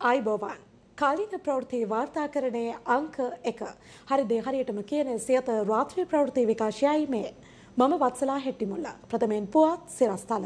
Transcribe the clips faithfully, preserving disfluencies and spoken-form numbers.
ආයිබෝවන් කාලීන ප්‍රවෘත්ති වාර්තාකරණයේ අංක එක හරිද හරියටම කියන සියත රාත්‍රී ප්‍රවෘත්ති විකාශයයි මේ මම වත්සලා හෙට්ටිමුල්ලා ප්‍රථමයෙන් පුවත් සිරස්තල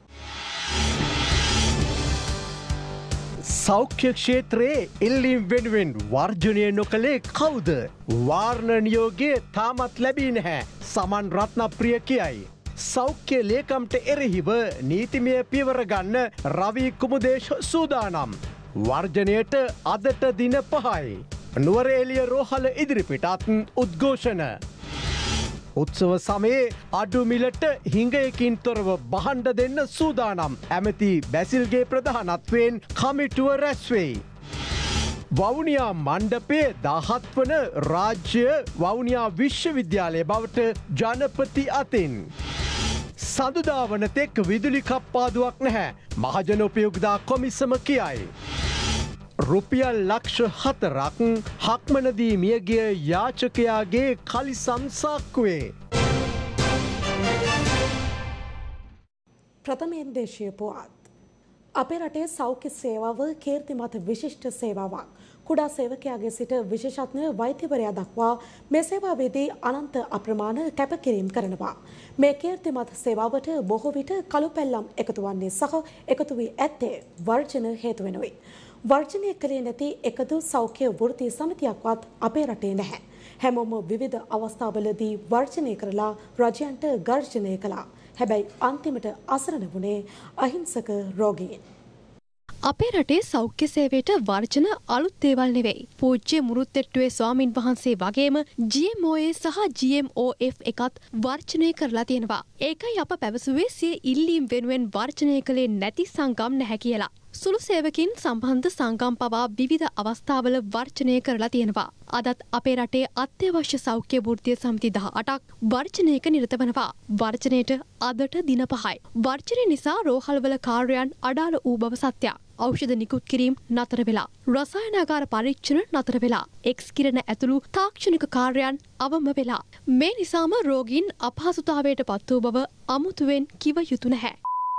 සෞඛ්‍ය ක්ෂේත්‍රයේ ඉල්ලීම් වෙනුවෙන් වර්ජනය නොකළේ කවුද? වාර්ණ නියෝගය තාමත් ලැබී නැහැ. සමන් රත්නප්‍රිය කියයි. සෞඛ්‍ය ලේකම්ට එරෙහිව නීතිමය පියවර ගන්න රවි කුමුදේශ සූදානම්. වර්ජනයට අදට දින පහයි. නුවරඑළිය රෝහල ඉදිරිපිටත් උද්ඝෝෂණ. උත්සව සමයේ අඩු මිලට හිඟයකින් තොරව බහණ්ඩ දෙන්න සූදානම්. ඇමති බැසිල්ගේ ප්‍රධානත්වයෙන් කමිටුව රැස්වෙයි. වවුනියා මණ්ඩපයේ දාහත් වන රාජ්‍ය වවුනියා විශ්වවිද්‍යාලය බවට ජනපති අතින්. සඳුදා වන තෙක් විදුලි කප්පාදුවක් නැහැ. මහජන උපයෝගිතා කොමිසම කියයි. රුපියල් ලක්ෂ හතරක් හක්මනදී මියගිය යාචකයාගේ කලිසම් සාක්කුවේ. ප්‍රථමයෙන් දේශීය පුවත්. අපේ රටේ සෞඛ්‍ය සේවාව කීර්තිමත් විශිෂ්ට සේවාවක්. කුඩා සේවකයාගේ සිට විශේෂඥ වෛද්‍යවරයා දක්වා මේ සේවාවේදී අනන්ත අප්‍රමාණ කැපකිරීම් කරනවා. මේ කීර්තිමත් සේවාවට බොහෝ විට කළු පැල්ලම් එකතු වන්නේ සහ එකතු වී ඇත්තේ වර්ජන හේතු වෙනුයි. වර්ජනය කළේ නැති එකදු සෞඛ්‍ය වෘත්ති සමිතියක්වත් අපේ රටේ නැහැ. හැමෝම විවිධ අවස්ථාවලදී වර්ජනය කරලා රජයන්ට ගර්ජනය කළා. හැබැයි අන්තිමට අසරණ වුණේ අහිංසක රෝගීන්. අපේ රටේ සෞඛ්‍ය සේවයට වර්ජන අලුත් දේවල් නෙවෙයි. පූජ්‍ය මුරුත්තෙට්ටුවේ ස්වාමින් වහන්සේ වගේම ජී එම් ඕ ඒ සහ ජී එම් ඕ එෆ් එකත් වර්ජනය කරලා තියෙනවා. ඒකයි අප පැවසුවේ සිය ඉල්ලීම් වෙනුවෙන් වර්ජනය කළේ නැති සංගම් නැහැ කියලා. සුළු සේවකින් සම්බන්ධ සංගම් පවා විවිධ අවස්ථාවල වර්ජනය කරලා තියෙනවා. අදත් අපේ රටේ අත්‍යවශ්‍ය සෞඛ්‍ය වෘත්තීය සමිති දහ අටක් වර්ජනයක නිරත වෙනවා. වර්ජනයට අදට දින පහයි. වර්ජනය නිසා රෝහල්වල කාර්යයන් අඩාල වූ බව සත්‍යයක්. ඖෂධ නිකුත් කිරීම නතර වෙලා. රසායනාගාර පරීක්ෂණ නතර වෙලා. එක්ස් කිරණ ඇතුළු තාක්ෂණික කාර්යයන් අවම වෙලා. මේ නිසාම රෝගීන් අපහසුතාවයට පත් වූ බව අමුතුවෙන් කිව යුතු නැහැ.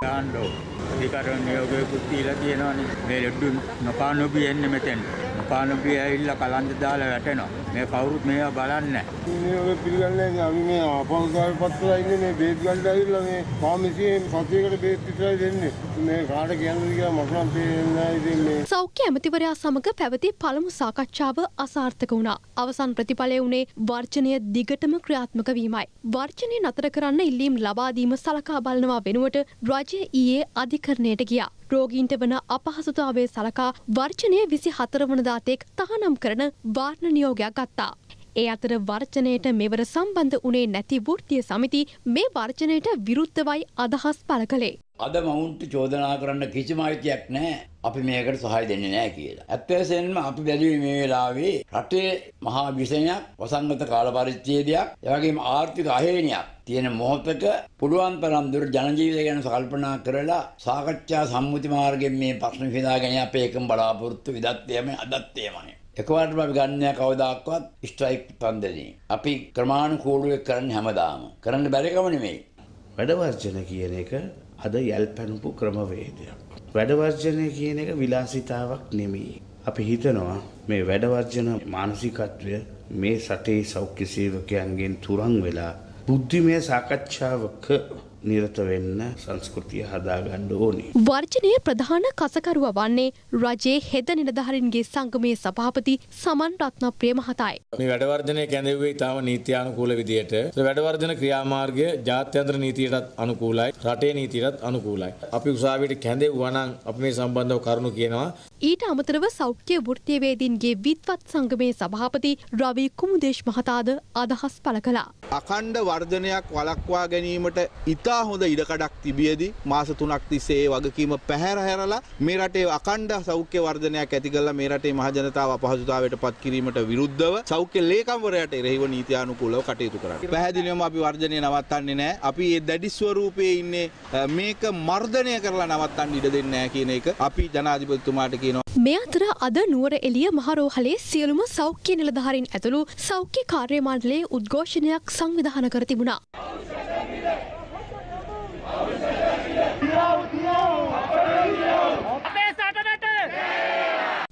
අධිකරණ නියෝගයකුත් දීලා තියෙනවානේ. මේ ලෙඩු නොපානොබී එන්නේ මෙතෙන්. නොපානොබී ඇවිල්ලා කලන්ද දාලා වැටෙනවා. මේ කවුරුත් මේවා බලන්නේ නැහැ. නියෝගය පිළිගන්නේ නැහැ. අපි මේ අපහසුතාවය පත්‍රලා ඉන්නේ මේ බේත් ගන්න ඇවිල්ලා මේ ෆාමසියෙන් සතියකට බේත් විතරයි දෙන්නේ. මේ කාට කියන්නද කියලා මට නම් තේරෙන්නේ නැහැ. ඉතින් මේ සෞඛ්‍ය ඇමතිවරයා සමග පැවති පළමු සාකච්ඡාව අසාර්ථක වුණා. අවසන් ප්‍රතිඵලය වුණේ වර්ජනය දිගටම ක්‍රියාත්මක වීමයි. වර්ජනය නතර කරන්න ඉල්ලීම් ලබා දීම සලකා බලනවා වෙනුවට රජය ඊයේ අධිකරණයට ගියා. රෝගීන්ට වන අපහසුතාවයේ සලකා වර්ජනය විසි හතර වනදා තෙක් තහනම් කරන වාර්ණ නියෝගයක් ගත්තා. ඒ අතර වර්ජනයට මෙවර සම්බන්ධ වුණේ නැති වෘත්තීය සමිති මේ වර්ජනයට විරුද්ධවයි අදහස් පළ කළේ. අද මවුන්ට චෝදනා කරන්න කිසිම අයිතියක් නැහැ. අපි මේකට සහාය දෙන්නේ නැහැ කියලා. ඇත්ත වශයෙන්ම අපි බැලුවේ මේ වෙලාවේ රටේ මහා විෂයයක්, වසංගත කාල පරිච්ඡේදයක්, ඒ වගේම ආර්ථික අහේනියක් තියෙන මොහොතක පුළුවන් තරම් දුර ජන ජීවිතය ගැන කල්පනා කරලා සාකච්ඡා සම්මුති මාර්ගයෙන් මේ ප්‍රශ්න විසඳාගෙන අපේ එකම බලාපොරොත්තු විදත්තේම අදත්තේමයි. එකවරටම අපි ගන්න කවදාක්වත් ස්ට්‍රයික් පන්දනේ. අපි ක්‍රමානුකූලව කරන්න හැමදාම. කරන්න බැරි කම නෙමෙයි. වැඩ වර්ජන කියන එක අද යල්පැනපු ක්‍රමවේදයක්. වැඩ වර්ජනය කියන එක විලාසිතාවක් නෙමෙයි. අපි හිතනවා මේ වැඩ වර්ජන මානසිකත්වය මේ රටේ සෞඛ්‍ය සේවකයන්ගෙන් තුරන් වෙලා බුද්ධිමය සාකච්ඡාවක නිරත වෙන්න සංස්කෘතිය හදාගන්න ඕනේ. වර්ජනයේ ප්‍රධාන කසකරුවා වන්නේ රජයේ හෙද නිලධාරීන්ගේ සංගමේ සභාපති සමන් රත්නප්‍රිය මහතායි. මේ වැඩ වර්ජනය කැඳෙව්වේ ඊටම නීත්‍යානුකූල විදියට. ඒ වැඩ වර්ජන ක්‍රියාමාර්ගය ජාත්‍යන්තර නීතියටත් අනුකූලයි, රටේ නීතියටත් අනුකූලයි. අපි උසාවියට කැඳෙව්වා නම් අපි මේ සම්බන්ධව කරුණු කියනවා. ඊට අමතරව සෞඛ්‍ය වෘත්තීයවේදීන්ගේ විද්වත් සංගමේ සභාපති රවි කුමුදේශ් මහතාද අදහස් පළ කළා. අඛණ්ඩ වර්ධනයක් වළක්වා ගැනීමට ඉතා හොඳ ඉඩකඩක් තිබියදී මාස තුනක් තිස්සේ ඒ වගකීම පැහැර හැරලා මේ රටේ අඛණ්ඩ සෞඛ්‍ය වර්ධනයක් ඇති කරලා මේ රටේ මහ ජනතාව අපහසුතාවයට පත් කිරීමට විරුද්ධව සෞඛ්‍ය ලේකම්වරයාට එරෙහිව නීතියානුකූලව කටයුතු කරා. පැහැදිලිවම අපි වර්ධනය නවත්තන්නේ නැහැ. අපි මේ දැඩි ස්වරූපයේ ඉන්නේ මේක මර්ධනය කරලා නවත්තන්න ඉඩ දෙන්නේ නැහැ කියන එක අපි ජනාධිපතිතුමාට කියනවා. මේ අතර අද නුවරඑළිය මහරෝහලේ සියලුම සෞඛ්‍ය නිලධාරීන් ඇතුළු සෞඛ්‍ය කාර්ය මණ්ඩලයේ උද්ඝෝෂණයක් සංවිධානය කර තිබුණා.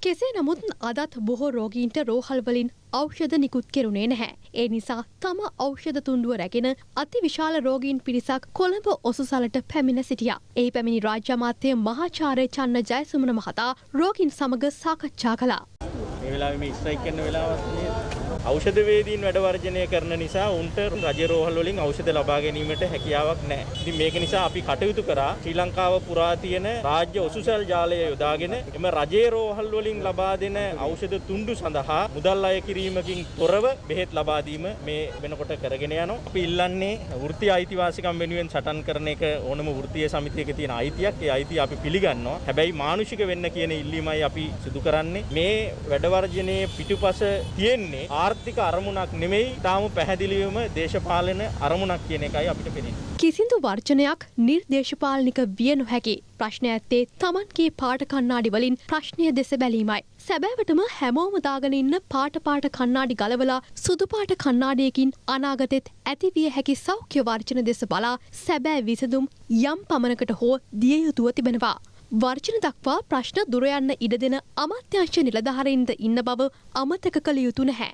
කෙසේ නමුත් අදත් බොහෝ රෝගීන්ට රෝහල් වලින් ඖෂධ නිකුත් කෙරුණේ නැහැ. ඒ නිසා තම ඖෂධ තුණ්ඩුව රැගෙන අතිවිශාල රෝගීන් පිරිසක් කොළඹ ඔසුසලට පැමිණ සිටියා. එහි පැමිණි රාජ්‍ය අමාත්‍ය මහාචාර්ය චන්න ජයසුමන මහතා රෝගීන් සමග සාකච්ඡා කළා. මේ වෙලාවේ මේ ස්ට්‍රයික් කරන වෙලාවත් ඖෂධ වේදීන් වැඩ වර්ජනය කරන නිසා උන්ට රජ රෝහල් වලින් ඖෂධ ලබා ගැනීමට හැකියාවක් නැහැ. ඉතින් මේක නිසා අපි කටයුතු කරා ශ්‍රී ලංකාව පුරා තියෙන රාජ්‍ය ඔසුසල් ජාලය යොදාගෙන එම රජයේ රෝහල් වලින් ලබා දෙන ඖෂධ තුණ්ඩු සඳහා මුදල් අය කිරීමකින් තොරව බෙහෙත් ලබා දීම මේ වෙනකොට කරගෙන යනවා. අපි ඉල්ලන්නේ වෘත්තීය අයිතිවාසිකම් වෙනුවෙන් සටන් කරන එක ඕනම වෘත්තීය සමිතියක තියෙන අයිතියක්. ඒ අයිතිය අපි පිළිගන්නවා. හැබැයි මානුෂික වෙන්න කියන ඉල්ලීමයි අපි සිදු කරන්නේ. මේ වැඩ වර්ජනයේ පිටුපස තියෙන්නේ ආර්ථික අරමුණක් නෙමෙයි, තාම පැහැදිලිවම දේශපාලන අරමුණක් කියන එකයි අපිට පෙනෙන්නේ. කිසිදු වර්ජනයක් නිර්දේශපාලනික විය නොහැකි. ප්‍රශ්න ඇත්තේ Tamanගේ පාට කණ්ණාඩි වලින් ප්‍රශ්නය දෙස බැලීමයි. සැබෑවටම හැමෝම දාගෙන ඉන්න පාට පාට කණ්ණාඩි ගලවලා සුදු පාට කණ්ණාඩියකින් අනාගතෙත් ඇතිවිය හැකි සෞඛ්‍ය වර්ජන දෙස බලා සැබෑ විසඳුම් යම් පමණකට හෝ දිය යුතුව තිබෙනවා. වර්ජන දක්වා ප්‍රශ්න දුර යන්න ඉඩ දෙන අමාත්‍යාංශ නිලධාරීන්ද ඉන්න බව අමතක කළ යුතු නැහැ.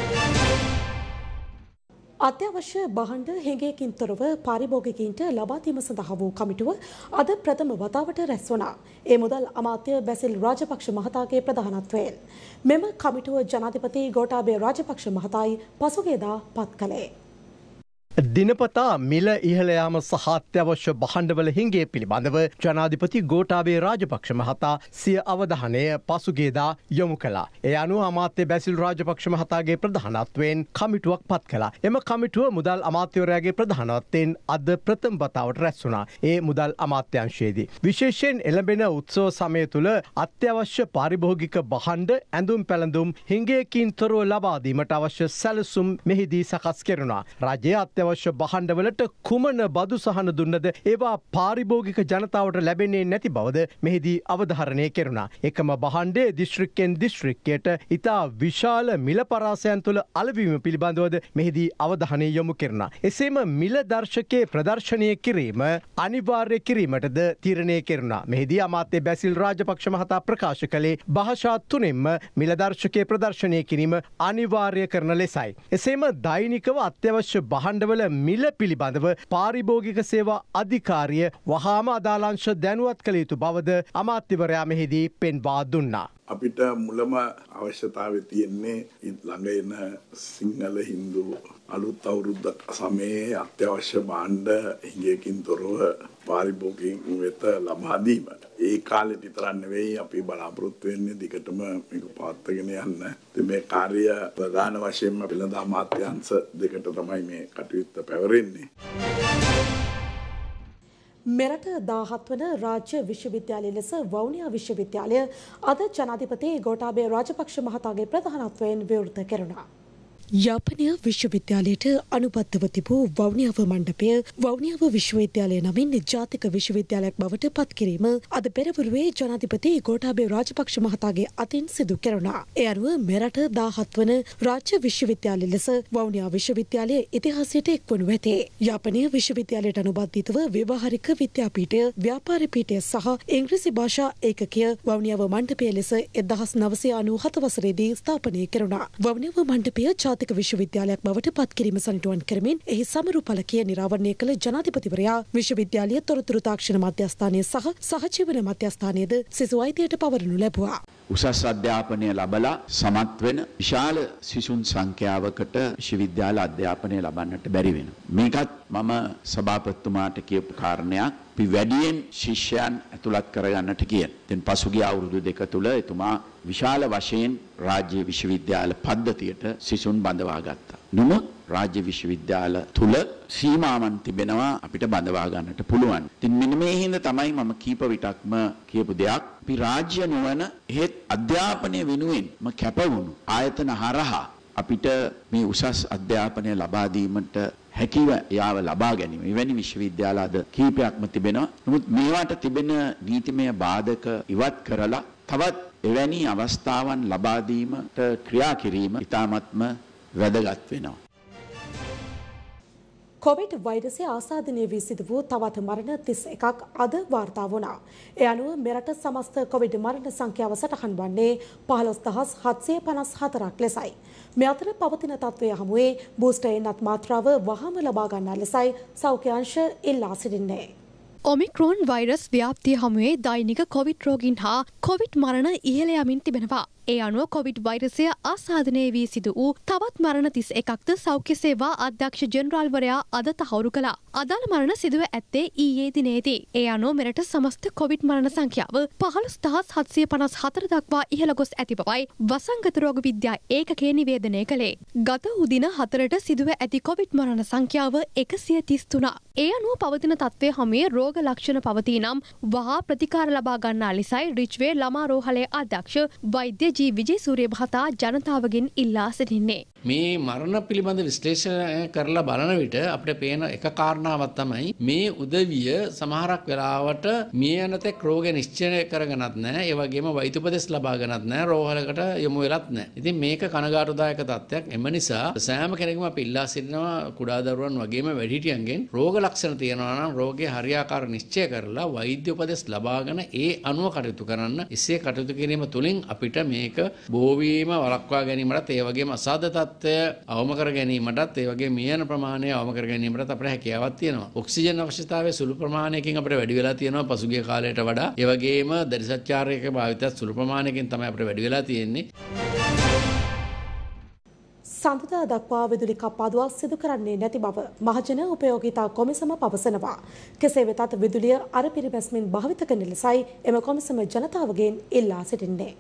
අත්‍යවශ්‍ය භාණ්ඩ හිඟයකින් තොරව පාරිභෝගිකයින්ට ලබා දීම සඳහා වූ කමිටුව අද ප්‍රථම වතාවට රැස් වුණා. ඒ මුදල් අමාත්‍ය බැසිල් රාජපක්ෂ මහතාගේ ප්‍රධානත්වයෙන්. මෙම කමිටුව ජනාධිපති ගෝඨාභය රාජපක්ෂ මහතායි පසුගියදා පත් කළේ. දිනපතා මිල ඉහළ යාම සහ අත්‍යවශ්‍ය භාණ්ඩවල හිඟය පිළිබඳව ජනාධිපති ගෝඨාභය රාජපක්ෂ මහතා සිය අවධානය පසුගියදා යොමු කළා. ඒ අනුව අමාත්‍ය බැසිල් රාජපක්ෂ මහතාගේ ප්‍රධානත්වයෙන් කමිටුවක් පත් කළා. එම කමිටුව මුදල් අමාත්‍යවරයාගේ ප්‍රධානත්වයෙන් අද ප්‍රථම වතාවට රැස් වුණා. ඒ මුදල් අමාත්‍යාංශයේදී විශේෂයෙන් එළඹෙන උත්සව සමය තුළ අත්‍යවශ්‍ය පාරිභෝගික භාණ්ඩ ඇඳුම් පැළඳුම් හිඟයකින් තොරව ලබා දීමට අවශ්‍ය සැලසුම් මෙහිදී සකස් කෙරුණා. රජයේ අත්‍යවශ්‍ය භාණ්ඩවලට කුමන බදු සහන දුන්නද ඒවා පාරිභෝගික ජනතාවට ලැබෙන්නේ නැති බවද මෙහිදී අවධාරණය කෙරුණා. එකම භාණ්ඩයේ දිස්ත්‍රික්කෙන් දිස්ත්‍රික්කයට ඉතා විශාල මිල පරාසයන් තුළ අලවීම පිළිබඳවද මෙහිදී අවධානය යොමු කෙරුණා. එසේම මිල දර්ශකයේ ප්‍රදර්ශනය කිරීම අනිවාර්ය කිරීමටද තීරණය කෙරුණා. මෙහිදී අමාත්‍ය බැසිල් රාජපක්ෂ මහතා ප්‍රකාශ කළේ භාෂා තුනෙන්ම මිල දර්ශකයේ ප්‍රදර්ශනය කිරීම අනිවාර්ය කරන ලෙසයි. එසේම දෛනිකව අත්‍යවශ්‍ය භාණ්ඩවල මිල පිළිබඳව පාරිභෝගික සේවා අධිකාරිය වහාම අදාළංශ දැනුවත් කළ යුතු බවද අමාත්‍යවරයා මෙහිදී පෙන්වා දුන්නා. අපිට මුලම අවශ්‍යතාවය තියෙන්නේ ළඟ එන සිංහල හින්දු අලුත් අවුරුද්ද සමයේ අත්‍යවශ්‍ය භාණ්ඩ හිඟයකින් තොරව පාරිභෝගිකයන් වෙත ලබා දීම. ඒ කාලෙට විතරක් නෙවෙයි අපි බලාපොරොත්තු වෙන්නේ දිගටම මේක පවත්වාගෙන යන්න. ඉතින් මේ කාර්ය ප්‍රධාන වශයෙන්ම වෙළඳ අමාත්‍යාංශ දෙකට තමයි මේ කටයුත්ත පැවරෙන්නේ. මෙරට දාහත් වන රාජ්‍ය විශ්වවිද්‍යාලය ලෙස වවුනියා විශ්වවිද්‍යාලය අද ජනාධිපති ගෝඨාභය රාජපක්ෂ මහතාගේ ප්‍රධානත්වයෙන් විවෘත කෙරුණා. යාපනය විශ්වවිද්‍යාලයට අනුබද්ධව තිබූ වවුනියාව මණ්ඩපය වවුනියාව විශ්වවිද්‍යාලය නමින් ජාතික විශ්වවිද්‍යාලයක් බවට පත් කිරීම අද පෙරවරුවේ ජනාධිපති ගෝඨාභය රාජපක්ෂ මහතාගේ අතින් සිදු කෙරුණා. ඒ අනුව මෙරට දාහත් වන රාජ්‍ය විශ්වවිද්‍යාලය ලෙස වවුනියා විශ්වවිද්‍යාලය ඉතිහාසයට එක්වනු ඇතේ. යාපනය විශ්වවිද්‍යාලයට අනුබද්ධිතව ව්‍යවහාරික විද්‍යාපීඨය, ව්‍යාපාර පීඨය සහ ඉංග්‍රීසි භාෂා ඒකකය වවුනියාව මණ්ඩපය ලෙස එක්දහස් නවසිය අනූහත වසරේදී ස්ථාපනය කෙරුණා. වවුනියාව මණ්ඩපය ජාතික විශ්වවිද්‍යාලයක් බවට පත් කිරීම සනිටුවන් කරමින් එහි සමරු ඵලකය නිරාවරණය කළ ජනාධිපතිවරයා විශ්වවිද්‍යාලය තොරතුරු තාක්ෂණ මධ්‍යස්ථානය සහ සහජීවන මධ්‍යස්ථානයද සිසු අයිතියට පවරනු ලැබුවා. උසස් අධ්‍යාපනය ලබලා සමත් වෙන විශාල සිසුන් සංඛ්‍යාවකට විශ්වවිද්‍යාල අධ්‍යාපනය ලබන්නට බැරි වෙනවා. මේකත් මම සභාපතිතුමාට කියපු කාරණයක්. අපි වැඩියෙන් ශිෂ්‍යයන් ඇතුළත් කරගන්නට කියන. දැන් පසුගිය අවුරුදු දෙක තුල එතුමා විශාල වශයෙන් රාජ්‍ය විශ්වවිද්‍යාල පද්ධතියට සිසුන් බඳවා ගත්තා. නමුත් රාජ්‍ය විශ්වවිද්‍යාල තුල සීමාවන් තිබෙනවා අපිට බඳවා ගන්නට පුළුවන්. ඉතින් මෙන්න මේ හින්දා තමයි මම කීප විටක්ම කියපු දෙයක්. අපි රාජ්‍ය නොවන එහෙත් අධ්‍යාපනය වෙනුවෙන්ම කැපවුණු ආයතන හරහා අපිට මේ උසස් අධ්‍යාපනය ලබා දීමට හැකිව යාව ලබා ගැනීම. එවැනි විශ්වවිද්‍යාල අද කීපයක්ම තිබෙනවා. නමුත් මේවට තිබෙන නීතිමය බාධක ඉවත් කරලා තවත් එවැනි අවස්ථාවන් ලබා දීමට ක්‍රියා කිරීම ඉතාමත්ම වැදගත් වෙනවා. කොවිඩ් වෛරසය ආසාදනය වී සිදු වූ තවත් මරණ තිස් එකක් අද වාර්තා වුණා. ඒ අනුව මෙරට සමස්ත කොවිඩ් මරණ සංඛ්‍යාව සටහන් වන්නේ පහළොස් දහස් හත්සිය පනස් හතරක් ලෙසයි. මේ අතර පවතින තත්ත්වය හමුවේ බූස්ටර් එන්නත් මාත්‍රාව වහාම ලබා ගන්නා ලෙසයි සෞඛ්‍ය අංශ ඉල්ලා සිටින්නේ. ඔමික්‍රෝන් වෛරස් ව්‍යාප්තිය හමුවේ දෛනික කොවිඩ් රෝගීන් හා කොවිඩ් මරණ ඉහළ යමින් තිබෙනවා. ඒ අනුව කොවිඩ් වෛරසය ආසාදනය වී සිදු වූ තවත් මරණ තිස් එකක්ද සෞඛ්‍ය සේවා අධ්‍යක්ෂ ජෙනරාල්වරයා අද තහවුරු කළා. අදාළ මරණ සිදුව ඇත්තේ ඊයේ දිනේදී. ඒ අනුව මෙරට සමස්ත කොවිඩ් මරණ සංඛ්‍යාව පහළොස් දහස් හත්සිය පනස් හතර දක්වා ඉහළ ගොස් ඇති බවයි වසංගත රෝග විද්‍යා ඒකකය නිවේදනය කළේ. ගත උදින හතරට සිදුව ඇති කොවිඩ් මරණ සංඛ්‍යාව එකසිය තිස් තුනක්. ඒ අනුව පවතින තත්ත්වය හමුවේ රෝග ලක්ෂණ පවතී නම් වහා ප්‍රතිකාර ලබා ගන්නා ලෙසයි රිච්වේ ළමා රෝහලේ අධ්‍යක්ෂ වෛද්‍ය ජී විජේසූරිය මහතා ජනතාවගෙන් ඉල්ලා සිටින්නේ. මේ මරණ පිළිබඳ විශ්ලේෂණය කරලා බලන විට අපිට පේන එක කාරණාවක් තමයි මේ උදවිය සමහරක් වෙලාවට මිය යන තෙක් රෝගය නිශ්චය කරගෙනත් නැහැ. ඒ වගේම වෛද්‍ය උපදෙස් ලබාගෙනත් නැහැ. රෝහලකට යොමු වෙලත් නැහැ. ඉතින් මේක කනගාටුදායක තත්ත්වයක්. එම නිසා සෑම කෙනෙකුම අපි ඉල්ලා සිටිනවා කුඩා දරුවන් වගේම වැඩිහිටියන්ගෙන් රෝග ලක්ෂණ තියෙනවා නම් රෝගයේ හරියාකාර නිශ්චය කරලා වෛද්‍ය උපදෙස් ලබාගෙන ඒ අනුව කටයුතු කරන්න. එසේ කටයුතු කිරීම තුළින් අපිට මේක බෝවීම වළක්වා ගැනීමටත් ඒ වගේම අසාධ තත්ත්වය අවම කර ගැනීමටත් ඒ වගේ මිය යන ප්‍රමාණය අවම කර ගැනීමටත් අපිට හැකියාවක් තියෙනවා. ඔක්සිජන් අවශ්‍යතාවය සුළු ප්‍රමාණයකින් අපිට වැඩි වෙලා තියෙනවා පසුගිය කාලයට වඩා. ඒ වගේම දරිසච්චාරයක භාවිතයත් සුළු ප්‍රමාණයකින් තමයි අපිට වැඩි වෙලා තියෙන්නේ. සඳුදා දක්වා විදුලි කප්පාදුවක් සිදු කරන්නේ නැති බව මහජන උපයෝගීතා කොමිසම පවසනවා. කෙසේ වෙතත් විදුලිය අර පිරිමැස්මෙන් භාවිත කරන ලෙසයි එම කොමිසම ජනතාවගෙන් ඉල්ලා සිටින්නේ.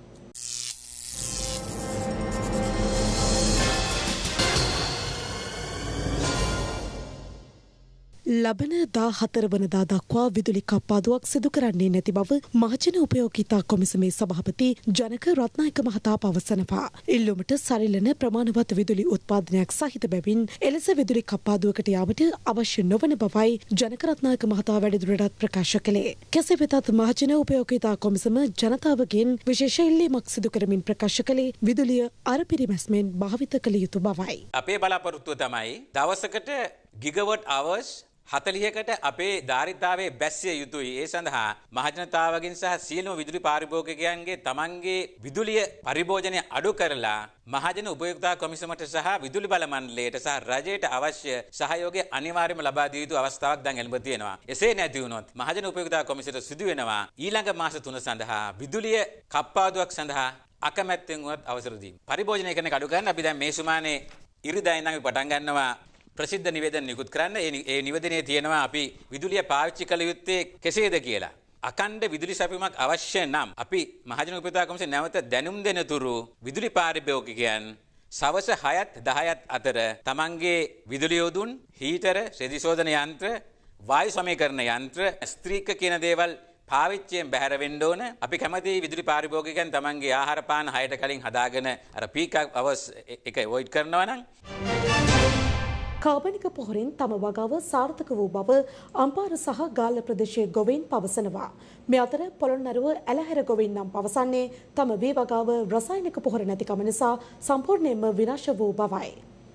ලබන දා හතර වනදා දක්වා විදුලි කප්පාදුවක් සිදු කරන්නේ නැති බව මහජන උපයෝගීතා කොමිසමේ සභාපති ජනක රත්නායක මහතා පවසනවා. ඉල්ලුමට සරිලන ප්‍රමාණවත් විදුලි උත්පාදනයක් සහිත බැවින් එලෙස විදුලි කප්පාදුවකට යාමට අවශ්‍ය නොවන බවයි ජනක රත්නායක මහතා වැඩිදුරටත් ප්‍රකාශ කළේ. කෙසේ වෙතත් මහජන උපයෝගීතා කොමිසම ජනතාවගෙන් විශේෂ ඉල්ලීමක් සිදු කරමින් ප්‍රකාශ කළේ විදුලිය අර පිරිමැස්මෙන් භාවිත කළ යුතු බවයි. අපේ බලාපොරොත්තුව තමයි දවසකට ගිගවට් අවර්ස් හතලිහකට අපේ ධාරිතාවේ බැස්සිය යුතුයි. ඒ සඳහා මහජනතාවගෙන් සහ සියලුම විදුලි පාරිභෝගිකයන්ගේ තමන්ගේ විදුලිය පරිභෝජනය අඩු කරලා මහජන උපයෝගිතා කොමිසමට සහ විදුලි බල මණ්ඩලයට සහ රජයට අවශ්‍ය සහයෝගය අනිවාර්යයෙන්ම ලබා දිය යුතු අවස්ථාවක් දැන් එළඹ තියෙනවා. එසේ නැති වුණොත් මහජන උපයෝගිතා කොමිසමට සිදු වෙනවා ඊළඟ මාස තුන සඳහා විදුලිය කප්පාදුවක් සඳහා අකමැත්තෙන් වුණත් අවසර දීම. පරිභෝජනය කරන කඩු කරන අපි දැන් මේ සුමානේ ඉරිදා ඉඳන් පටන් ගන්නවා ප්‍රසිද්ධ නිවේදන නිකුත් කරන්න. ඒ නිවේදනයේ තියෙනවා අපි විදුලිය පාවිච්චි කළ යුත්තේ කෙසේද කියලා. අකණ්ඩ විදුලි සැපයීමක් අවශ්‍ය නම් අපි මහජන උපයෝගිතා කොමිසම නැවත දැනුම් දෙන තුරු විදුලි පාරිභෝගිකයන් සවස හයත් දහයත් අතර තමන්ගේ විදුලි යොදුන්, හීටර, රෙදි ශෝධන යන්ත්‍ර, වායු සමීකරණ යන්ත්‍ර, ස්ත්‍රීක කියන දේවල් පාවිච්චියෙන් බැහැර වෙන්න ඕන. අපි කැමති විදුලි පාරිභෝගිකයන් තමන්ගේ ආහාර පාන හයට කලින් හදාගෙන අර පීක් අවර්ස් එක අවොයිඩ් කරනවා නම් කාබනික පොහොරින් තම වගාව සාර්ථක වූ බව අම්පාර සහ ගාල්ල ප්‍රදේශයේ ගොවීන් පවසනවා. මේ අතර පොළොන්නරුව ඇලහැර ගොවීන් නම් පවසන්නේ තම වී වගාව රසායනික පොහොර නැතිකම නිසා සම්පූර්ණයෙන්ම විනාශ වූ බවයි.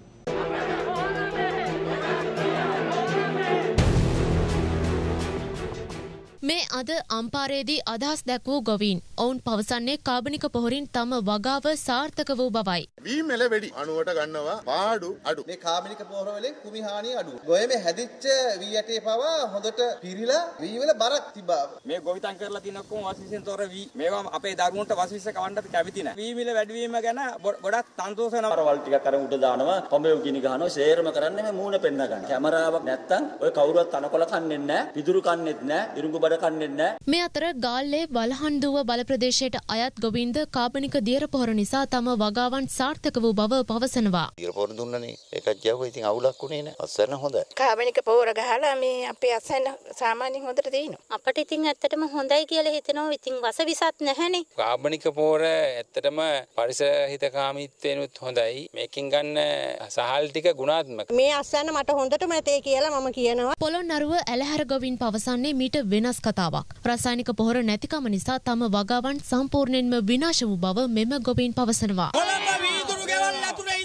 මේ අද අම්පාරයේදී අදහස් දැක්වූ ගොවීන් ඔවුන් පවසන්නේ කාබනික පොහොරින් තම වගාව සාර්ථක වූ බවයි. වී මෙල වැඩි අණුවට ගන්නවා පාඩු අඩු. මේ කාබනික පොහොර වලින් කුමි හානිය අඩු. ගොයමේ හැදිච්ච වී යටේ පවා හොඳට පිරීලා වී වල බරක් තිබා. මේ ගොවිතැන් කරලා තියෙන ඔක්කොම වස්විසෙන් තොර වී මේවා අපේ දරුවන්ට වස්විස කවන්නත් කැමති නැහැ. වී මිල වැඩි වීම ගැන ගොඩක් සන්තෝෂ වෙනවා. අරවල් ටිකක් අර උඩ දානවා පොඹේ ගිනි ගහනවා සේරම කරන්නේ මේ මූණ පෙන්න ගන්න. කැමරාවක් නැත්තම් ඔය කවුරුවත් තනකොළ කන්නේ නැහැ. පිදුරු කන්නේත් නැහැ. ඉරුඟු බඩ කන්නේත් නැහැ. මේ අතර ගාල්ලේ වලහන්දුව බල ප්‍රදේශයට අයත් ගොවීන්ද කාබනික දියර පොහොර නිසා තම වගාවන් සාර්ථක වූ බව පවසනවා. දියර පොහොර දුන්නනේ ඒකත් යවුවා ඉතින් අවුලක් උනේ නැහැ. අස්සන හොඳයි. කාබනික පොහොර ගහලා මේ අපේ අස්සන සාමාන්‍යයෙන් හොඳට දිනනවා. අපිට ඉතින් ඇත්තටම හොඳයි කියලා හිතෙනවා. ඉතින් වස විසත් නැහැනේ. කාබනික පොහොර ඇත්තටම පරිසර හිතකාමීත්වෙනුත් හොඳයි. මේකෙන් ගන්න සහල් ටික ගුණාත්මක. මේ අස්සන මට හොඳටම ඇතේ කියලා මම කියනවා. පොළොන්නරුව ඇලහැර ගොවීන් පවසන්නේ මීට වෙනස් කතාවක්. රසායනික පොහොර නැතිකම නිසා තම වගාවන් සම්පූර්ණයෙන්ම විනාශ වූ බව මෙම ගොවීන් පවසනවා. කොළඹ වීදුරු ගෙවල් ඇතුලේ ඉඳලා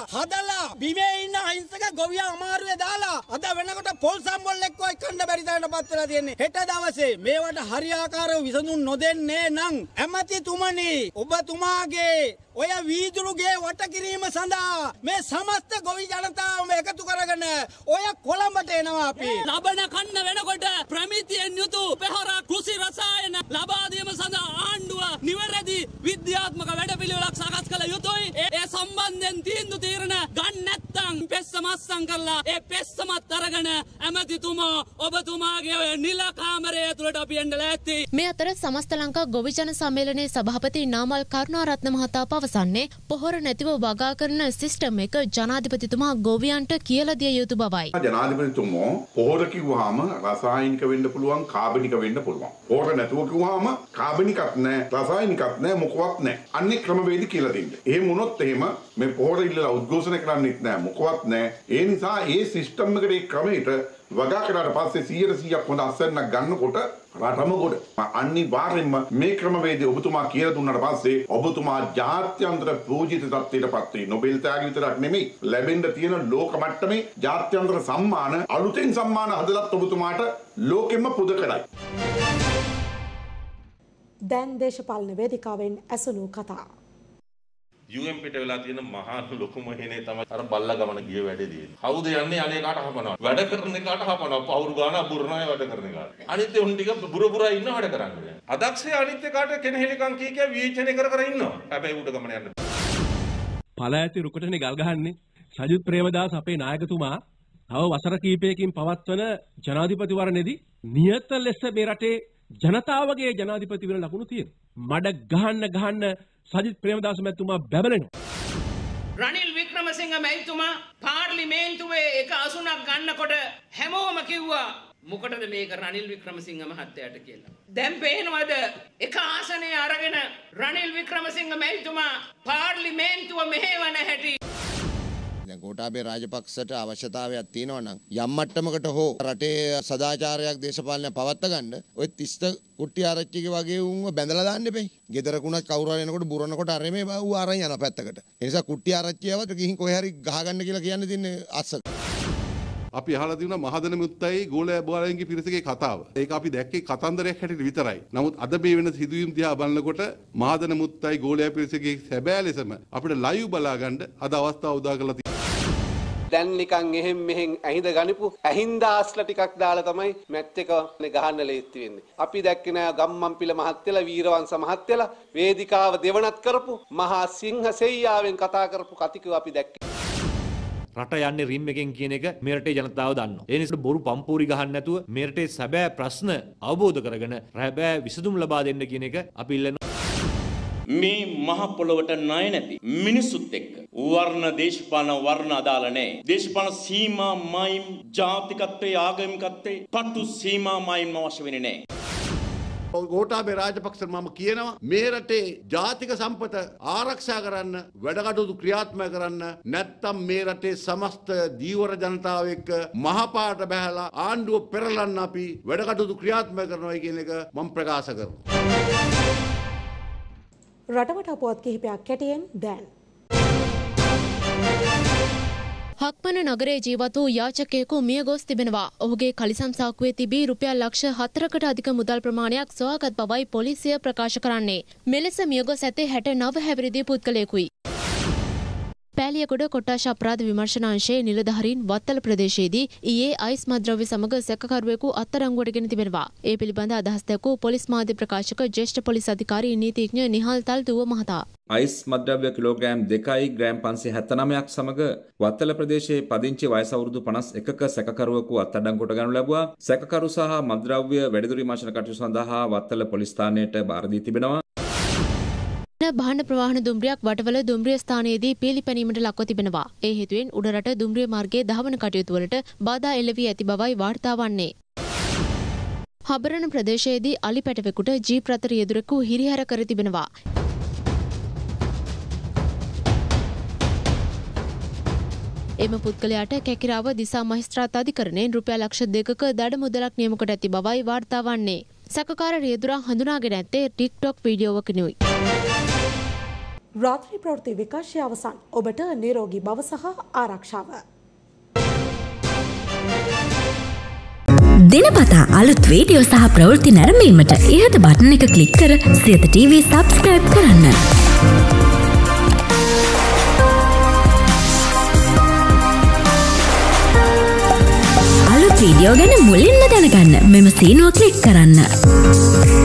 හදලා බිමේ ඉන්න අහිංසක ගොවියා අමාරුවේ දාලා අද වෙනකොට පොල් සම්බොල් එක්ක එක්කන්න බැරි තරමටපත් වෙලා තියෙන්නේ. හෙට දවසේ මේවට හරියාකාරව විසඳුම් නොදෙන්නේ නම් ඇමතිතුමනි ඔබතුමාගේ ඔය වීදුරුගේ වට කිරීම සඳහා මේ සමස්ත ගොවි ජනතාවම එකතු කරගෙන ඔය කොළඹට එනවා අපි. ලබන කන්න වෙනකොට ප්‍රමිතියෙන් යුතු පෙරහර කෘෂි රසායන ලබා දීම සඳහා ආණ්ඩුව නිවැරදි විද්‍යාත්මක වැඩපිළිවෙලක් සකස් කළ යුතුයි. ඒ සම්බන්ධයෙන් තීන්දුව తీරන ගන්න නැත්නම් පෙස්සමස්සම් කරලා ඒ පෙස්සමත් අරගෙන ඇමතිතුමෝ ඔබතුමාගේ ඔය නිල කාමරය ඇතුළට අපි එන්න ලෑස්ති. මේ අතර සමස්ත ලංකා ගොවි ජන සම්මේලනයේ සභාපති නාමල් කරුණාරත්න මහතා පවසන්නේ පොහොර නැතිව වගා කරන සිස්ටම් එක ජනාධිපතිතුමා ගොවියන්ට කියලා දිය යුතු බවයි. ජනාධිපතිතුමෝ පොහොර කිව්වහම රසායනික වෙන්න පුළුවන් කාබනික වෙන්න පුළුවන්. පොහොර නැතුව කිව්වහම කාබනිකත් නැහැ රසායනිකත් නැහැ මොකවත් නැහැ. අන්නේ ක්‍රමවේද කියලා දෙන්න. එහෙම වුණොත් එහෙම මේ පොහොර ඉල්ලලා උද්ඝෝෂණය කරන්නෙත් නැහැ මොකවත් නැහැ. ඒ නිසා ඒ සිස්ටම් එකට ඒ ක්‍රමයට වගා කරාට පස්සේ සීයට සීයක් හොඳ අස්සන්නක් ගන්නකොට රටම ගොඩ අනිවාර්යෙන්ම මේ ක්‍රමවේදය ඔබතුමා කියලා දුන්නාට පස්සේ ඔබතුමා ජාත්‍යන්තර පූජිත තත්ත්වයටපත් වෙයි. නොබෙල් ත්‍යාග විතරක් නෙමෙයි ලැබෙන්න තියෙන ලෝක මට්ටමේ ජාත්‍යන්තර සම්මාන අලුතෙන් සම්මාන හදලත් ඔබතුමාට ලෝකෙම පුද කරයි. දැන් දේශපාලන වේදිකාවෙන් ඇසුණු කතා. යූ එම් පිට වෙලා තියෙන මහා ලොකුම හේනේ තමයි අර බල්ලා ගමන ගිය වැඩේදී. කවුද යන්නේ අනේ කාට හපනවා. වැඩ කරන එකට හපනවා. පවුරු ගාන බුරණාය වැඩ කරන එකට. අනිත් උන් ටික බුර බුරා ඉන්න වැඩ කරන්නේ. අදක්ෂේ අනිත් එකට කෙනෙහිලිකම් කී කිය විචනය කර කර ඉන්නවා. හැබැයි උඩ ගමන යන්න. පළාති රුකටනේ ගල් ගහන්නේ. සජිත් ප්‍රේමදාස අපේ නායකතුමා තව වසර කිහිපයකින් පවත්වන ජනාධිපතිවරණයේදී නියත ලෙස මේ රටේ ජනතාවගේ ජනාධිපති වෙන ලකුණු තියෙනවා. මඩ ගහන්න ගහන්න සජිත් ප්‍රේමදාස මැතිතුමා බැබලෙනවා. රනිල් වික්‍රමසිංහ මැතිතුමා පාර්ලිමේන්තුවේ එක අසුනක් ගන්නකොට හැමෝම කිව්වා මොකටද මේක රනිල් වික්‍රමසිංහ මහත්තයාට කියලා. දැන් පේනවද එක ආසනය අරගෙන රනිල් වික්‍රමසිංහ මැතිතුමා පාර්ලිමේන්තුව මෙහෙවන හැටි. දැන් ගෝඨාභය රාජපක්ෂට අවශ්‍යතාවයක් තියෙනවා නම් යම් මට්ටමකට හෝ රටේ සදාචාරයක් දේශපාලනයක් පවත්වා ගන්න ඔය තිස්ස කුට්ටි ආරච්චිගේ වගේ උන්ව බැඳලා දාන්න එපේ. ගෙදරකුණක් කවුරු හරි එනකොට බුරනකොට අර මේ ඌ අරන් යන පැත්තකට. ඒ නිසා කුට්ටි ආරච්චියවත් ගිහින් කොහේ හරි ගහගන්න කියලා කියන්න තියන්නේ අස්සක. අපි අහලා තියෙනවා මහදන මුත්තයි ගෝලය බෝලයන්ගේ පිරිසගේ කතාව. ඒක අපි දැක්කේ කතන්දරයක් හැටියට විතරයි. නමුත් අද මේ වෙන සිදුවීම් දිහා බලනකොට මහදන මුත්තයි ගෝලය පිරිසගේ සැබෑ ලෙසම අපිට ලයිව් බලා ගන්න අද අවස්ථාව උදා කරලා තියෙනවා. දැන් නිකන් එහෙම් මෙහෙන් ඇහිඳ ගනිපු ඇහිඳාස්ලා ටිකක් දාලා තමයි මැත් එක ගහන්න ලේස්ති වෙන්නේ. අපි දැක්කේ නෑ ගම්මන්පිල මහත්තයලා වීරවංශ මහත්තයලා වේදිකාව දෙවනත් කරපු මහා සිංහ සෙයියාවෙන් කතා කරපු කතිකව අපි දැක්කේ. රට යන්නේ රිම් එකෙන් කියන එක මේ රටේ ජනතාව දන්නවා. ඒ නිසා බොරු පම්පූරි ගහන්න නැතුව මේ රටේ සැබෑ ප්‍රශ්න අවබෝධ කරගෙන සැබෑ විසඳුම් ලබා දෙන්න කියන එක අපි ඉල්ලනවා. මේ මහ පොළොවට ණය නැති මිනිසුත් එක්ක වර්ණ දේශපාලන වර්ණ අදාළ නැහැ. දේශපාලන සීමා මයිම් ජාතිකත්වයේ ආගමිකත්වයේ පටු සීමා මයිම් අවශ්‍ය වෙන්නේ නැහැ. ගෝඨාභය රාජපක්ෂ මම කියනවා මේ රටේ ජාතික සම්පත ආරක්ෂා කරන්න වැඩ කටයුතු ක්‍රියාත්මක කරන්න නැත්නම් මේ රටේ සමස්ත දීවර ජනතාව එක්ක මහපාට බැහැලා ආණ්ඩුව පෙරලන්න අපි වැඩ කටයුතු ක්‍රියාත්මක කරනවා කියන එක මම ප්‍රකාශ කරනවා. රටවට පුවත් කිහිපයක් කැටියෙන් දැන්. හක්මන නගරයේ ජීවත් වූ යාචකයෙකු මිය ගොස් තිබෙනවා. ඔහුගේ කලිසම් සාක්කුවේ තිබී රුපියල් ලක්ෂ හතරකට අධික මුදල් ප්‍රමාණයක් සොයාගත් බවයි පොලිසිය ප්‍රකාශ කරන්නේ. මෙලෙස මිය ගොස් ඇත්තේ හැට නව හැවිරිදි පුද්ගලයෙකුයි. පෑලියගොඩ කොට්ටාශ අපරාධ විමර්ශනාංශයේ නිලධාරීන් වත්තල ප්‍රදේශයේදී ඊයේ අයිස් මද්‍රව්‍ය සමග සැකකරුවෙකු අත්අඩංගුවට ගෙන තිබෙනවා. ඒ පිළිබඳ අදහස් දැක්වූ පොලිස් මාධ්‍ය ප්‍රකාශක ජ්‍යෙෂ්ඨ පොලිස් අධිකාරී නීතිඥ නිහාල් තල්දුව මහතා අයිස් මද්‍රව්‍ය කිලෝග්‍රෑම් දෙකයි ග්‍රෑම් පන්සිය හැත්තනවයක් සමග වත්තල ප්‍රදේශයේ පදිංචි වයස අවුරුදු පනස් එකක සැකකරුවෙකු අත්අඩංගුවට ගනු ලැබුවා. සැකකරු සහ මද්‍රව්‍ය වැඩිදුර විමර්ශන කටයුතු සඳහා වත්තල පොලිස් ස්ථානයට බාර දී තිබෙනවා. භාණ්ඩ ප්‍රවාහන දුම්රියක් වටවල දුම්රිය ස්ථානයේදී පීලිපැනීමට ලක්ව තිබෙනවා. ඒ හේතුවෙන් උඩරට දුම්රිය මාර්ගයේ දහවන කටයුතු වලට බාධා එල්ල වී ඇති බවයි වාර්තා වන්නේ. හබරණ ප්‍රදේශයේදී අලි පැටවෙකුට ජීප් රථ රියදුරෙකු හිරිහැර කර තිබෙනවා. එම පුද්ගලයාට කැකිරාව දිසා මහිස්ත්‍රාත් අධිකරණයෙන් රුපියල් ලක්ෂ දෙකක දඩ මුදලක් නියම කොට ඇති බවයි වාර්තා වන්නේ. සැකකාර රියදුරා හඳුනාගෙන ඇත්තේ ටික්ටොක් වීඩියෝවකිනුයි. රාත්‍රී ප්‍රවෘත්ති විකාශය අවසන්. ඔබට නිරෝගී බව සහ ආරක්ෂාව. දිනපතා අලුත් වීඩියෝ සහ ප්‍රවෘත්ති නැරඹීමට ඉහත බටන් එක ක්ලික් කර සියත ටීවී සබ්ස්ක්‍රයිබ් කරන්න. අලුත් වීඩියෝ ගැන මුලින්ම දැනගන්න මෙම සීනුව ක්ලික් කරන්න.